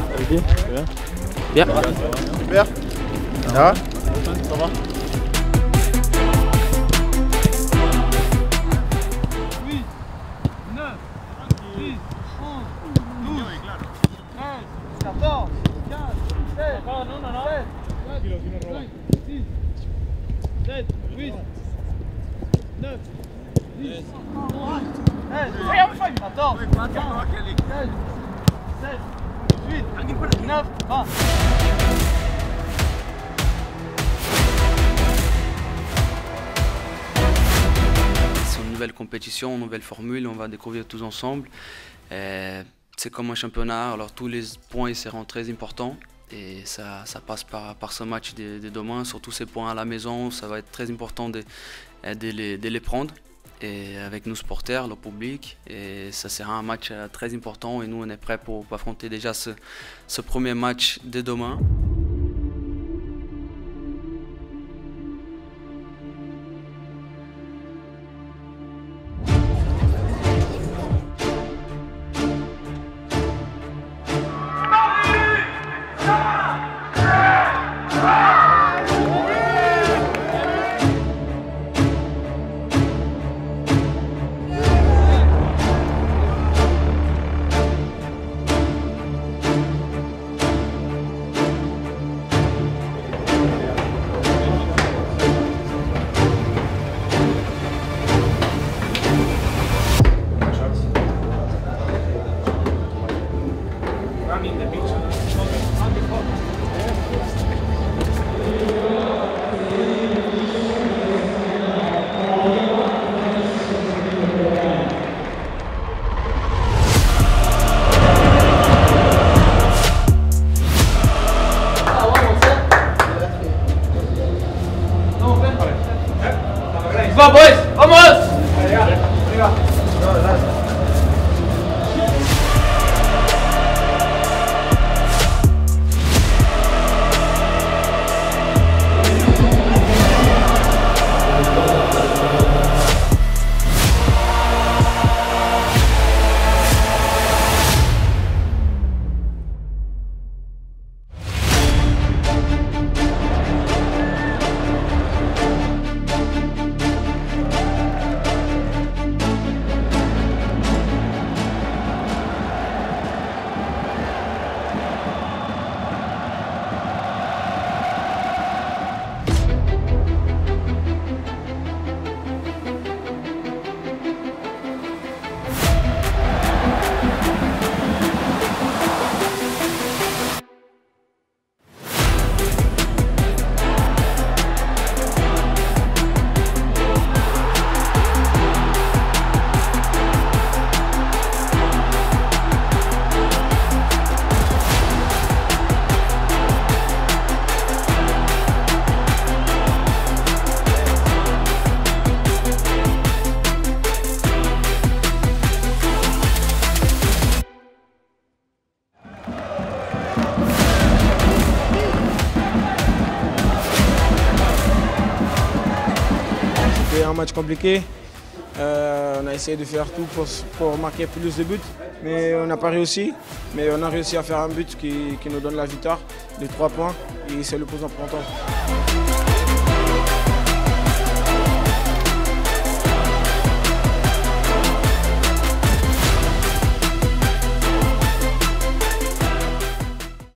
Bien. Bien. Super. Ça va? Ça va? C'est une nouvelle compétition, une nouvelle formule, on va découvrir tous ensemble. C'est comme un championnat, alors tous les points ils seront très importants et ça passe par ce match de demain. Sur tous ces points à la maison, ça va être très important de les prendre. Et avec nos supporters, le public, et ça sera un match très important et nous on est prêts pour affronter déjà ce premier match de demain. Va boys, vamos! C'était un match compliqué. On a essayé de faire tout pour marquer plus de buts, mais on n'a pas réussi. Mais on a réussi à faire un but qui nous donne la victoire de 3 points et c'est le plus important.